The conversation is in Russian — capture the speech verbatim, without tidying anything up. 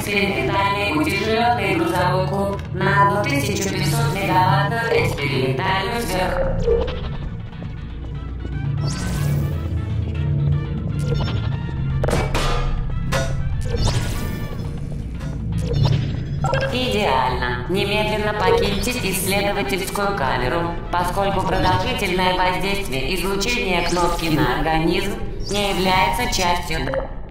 экспериментальный утяжеленный грузовой куб на тысячу пятьсот мегаваттную экспериментальную сверх... Идеально. Немедленно покиньте исследовательскую камеру, поскольку продолжительное воздействие излучения кнопки на организм не является частью...